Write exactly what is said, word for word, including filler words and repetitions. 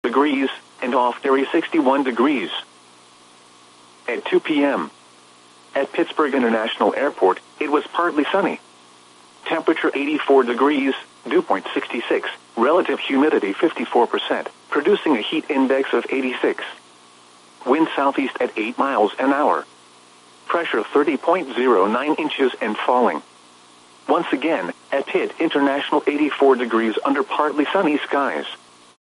degrees, and off Erie sixty-one degrees. At two p m At Pittsburgh International Airport, it was partly sunny. Temperature eighty-four degrees, dew point sixty-six, relative humidity fifty-four percent, producing a heat index of eighty-six. Wind southeast at eight miles an hour. Pressure thirty point zero nine inches and falling. Once again, at Pitt International eighty-four degrees under partly sunny skies.